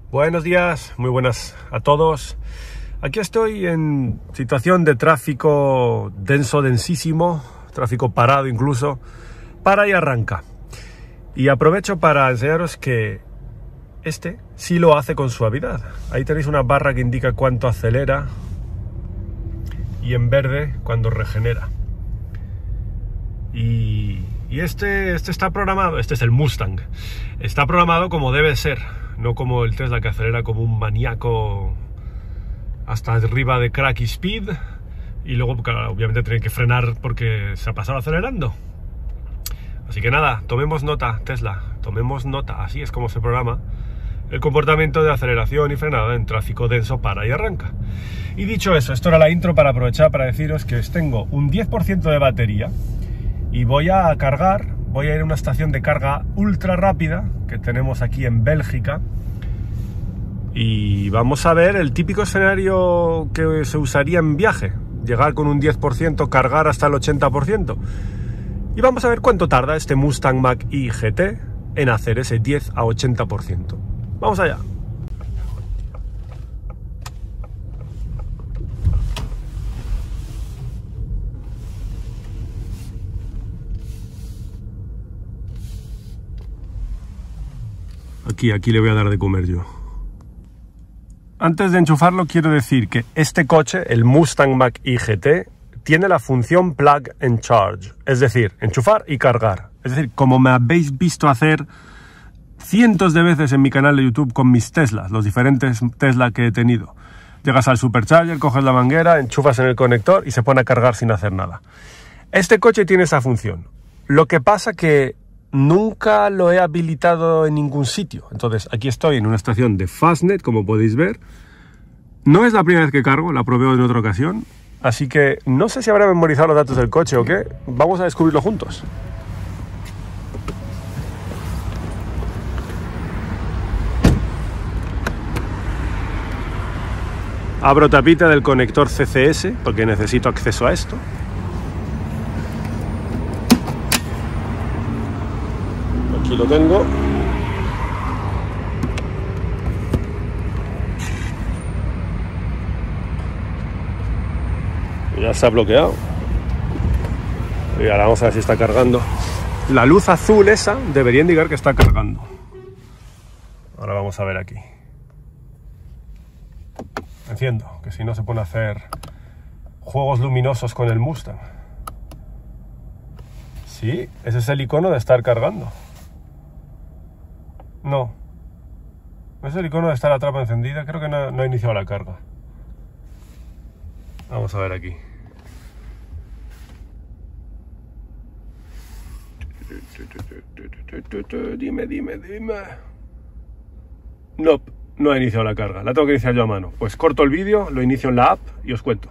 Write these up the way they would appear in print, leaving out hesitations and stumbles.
Buenos días, muy buenas a todos. Aquí estoy en situación de tráfico denso, densísimo, tráfico parado incluso, para y arranca. Y aprovecho para enseñaros que este sí lo hace con suavidad. Ahí tenéis una barra que indica cuánto acelera y en verde cuando regenera. Y este está programado, este es el Mustang, está programado como debe ser, no como el Tesla que acelera como un maníaco hasta arriba de crack y speed y luego claro, obviamente tiene que frenar porque se ha pasado acelerando. Así que nada, tomemos nota, Tesla, tomemos nota, así es como se programa el comportamiento de aceleración y frenada en tráfico denso para y arranca. Y dicho eso, esto era la intro para aprovechar para deciros que tengo un 10% de batería y voy a cargar, voy a ir a una estación de carga ultra rápida que tenemos aquí en Bélgica y vamos a ver el típico escenario que se usaría en viaje, llegar con un 10%, cargar hasta el 80% y vamos a ver cuánto tarda este Mustang Mach-E GT en hacer ese 10 a 80%. Vamos allá. Aquí le voy a dar de comer yo. Antes de enchufarlo quiero decir que este coche, el Mustang Mach-E GT, tiene la función Plug and Charge, es decir, enchufar y cargar. Es decir, como me habéis visto hacer cientos de veces en mi canal de YouTube con mis Teslas, los diferentes Tesla que he tenido. Llegas al Supercharger, coges la manguera, enchufas en el conector y se pone a cargar sin hacer nada. Este coche tiene esa función. Lo que pasa que nunca lo he habilitado en ningún sitio. Entonces, aquí estoy en una estación de Fastnet, como podéis ver. No es la primera vez que cargo, la probé en otra ocasión. Así que no sé si habrá memorizado los datos del coche o qué. Vamos a descubrirlo juntos. Abro tapita del conector CCS porque necesito acceso a esto. Aquí lo tengo. Ya se ha bloqueado. Y ahora vamos a ver si está cargando. La luz azul esa debería indicar que está cargando. Ahora vamos a ver aquí. Enciendo, que si no se pone a hacer juegos luminosos con el Mustang. Sí, ese es el icono de estar cargando. No. Es el icono de estar la trapa encendida. Creo que no ha iniciado la carga. Vamos a ver aquí. Dime. No ha iniciado la carga. La tengo que iniciar yo a mano. Pues corto el vídeo, lo inicio en la app y os cuento.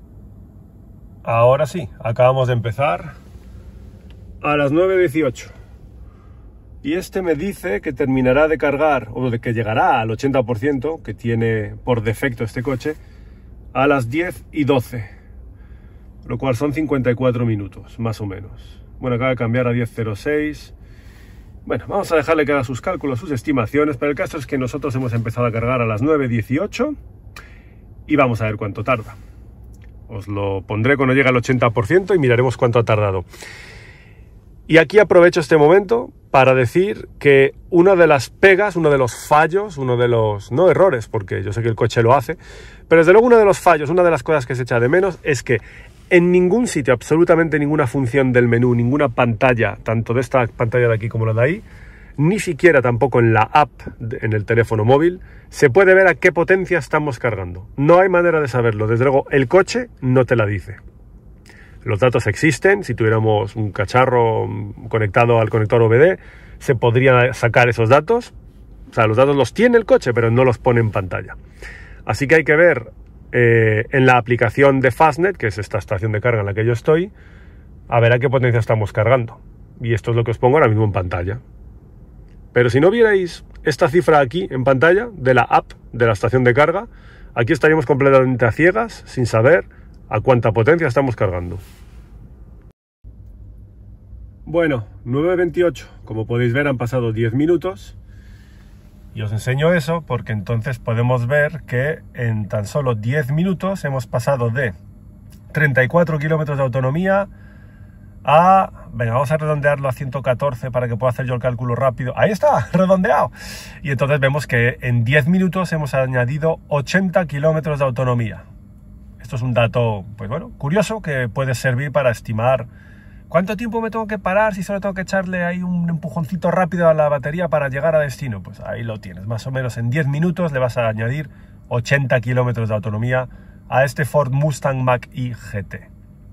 Ahora sí, acabamos de empezar a las 9:18. Y este me dice que terminará de cargar, o de que llegará al 80%, que tiene por defecto este coche, a las 10:12. Lo cual son 54 minutos, más o menos. Bueno, acaba de cambiar a 10:06. Bueno, vamos a dejarle que haga sus cálculos, sus estimaciones, pero el caso es que nosotros hemos empezado a cargar a las 9:18 y vamos a ver cuánto tarda. Os lo pondré cuando llegue al 80% y miraremos cuánto ha tardado. Y aquí aprovecho este momento para decir que una de las pegas, uno de los fallos, uno de los, no errores, porque yo sé que el coche lo hace, pero desde luego uno de los fallos, una de las cosas que se echa de menos es que en ningún sitio, absolutamente ninguna función del menú, ninguna pantalla, tanto de esta pantalla de aquí como la de ahí, ni siquiera tampoco en la app, en el teléfono móvil, se puede ver a qué potencia estamos cargando. No hay manera de saberlo, desde luego el coche no te la dice. Los datos existen, si tuviéramos un cacharro conectado al conector OBD, se podría sacar esos datos. O sea, los datos los tiene el coche, pero no los pone en pantalla. Así que hay que ver en la aplicación de Fastnet, que es esta estación de carga en la que yo estoy, a ver a qué potencia estamos cargando. Y esto es lo que os pongo ahora mismo en pantalla. Pero si no vierais esta cifra aquí en pantalla, de la app de la estación de carga, aquí estaríamos completamente a ciegas, sin saber a cuánta potencia estamos cargando. Bueno, 9:28, como podéis ver han pasado 10 minutos Y os enseño eso porque entonces podemos ver que en tan solo 10 minutos hemos pasado de 34 kilómetros de autonomía a... Venga, vamos a redondearlo a 114 para que pueda hacer yo el cálculo rápido. ¡Ahí está! ¡Redondeado! Y entonces vemos que en 10 minutos hemos añadido 80 kilómetros de autonomía. Esto es un dato, pues bueno, curioso que puede servir para estimar cuánto tiempo me tengo que parar, si solo tengo que echarle ahí un empujoncito rápido a la batería para llegar a destino. Pues ahí lo tienes. Más o menos en 10 minutos le vas a añadir 80 kilómetros de autonomía a este Ford Mustang Mach-E GT.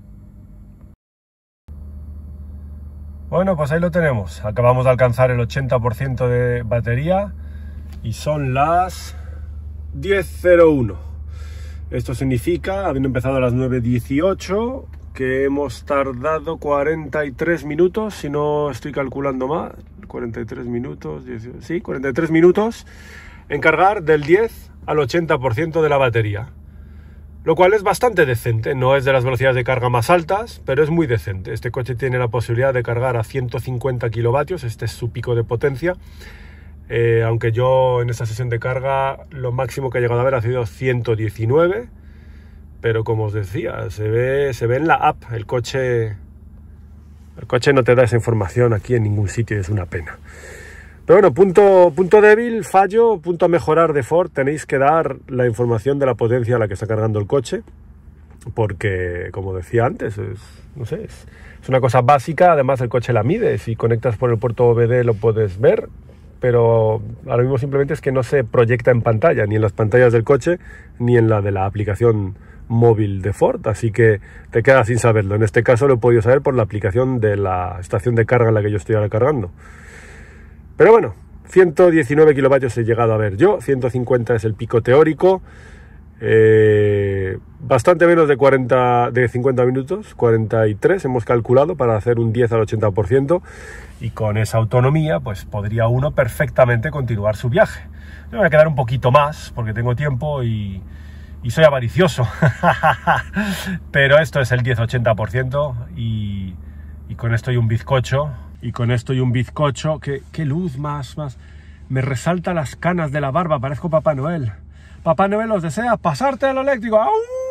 Bueno, pues ahí lo tenemos. Acabamos de alcanzar el 80% de batería y son las 10:01. Esto significa, habiendo empezado a las 9:18, que hemos tardado 43 minutos, si no estoy calculando mal. 43 minutos, 18, sí, 43 minutos en cargar del 10 al 80% de la batería. Lo cual es bastante decente, no es de las velocidades de carga más altas, pero es muy decente. Este coche tiene la posibilidad de cargar a 150 kilovatios, este es su pico de potencia. Aunque yo en esta sesión de carga lo máximo que he llegado a ver ha sido 119, pero como os decía, se ve en la app. El coche no te da esa información aquí en ningún sitio y es una pena. Pero bueno, punto débil, fallo, punto a mejorar de Ford, tenéis que dar la información de la potencia a la que está cargando el coche, porque, como decía antes, es una cosa básica. Además el coche la mide, si conectas por el puerto OBD lo puedes ver, pero ahora mismo simplemente es que no se proyecta en pantalla, ni en las pantallas del coche, ni en la de la aplicación móvil de Ford, así que te quedas sin saberlo. En este caso lo he podido saber por la aplicación de la estación de carga en la que yo estoy ahora cargando. Pero bueno, 119 kilovatios he llegado a ver yo, 150 es el pico teórico, bastante menos de 50 minutos, 43 hemos calculado para hacer un 10 al 80%, y con esa autonomía pues podría uno perfectamente continuar su viaje. Me voy a quedar un poquito más porque tengo tiempo y soy avaricioso, pero esto es el 10-80% y con esto y un bizcocho. Y con esto y un bizcocho, qué luz más. Me resalta las canas de la barba, parezco Papá Noel. Papá Noel os desea pasarte a lo eléctrico. ¡Au!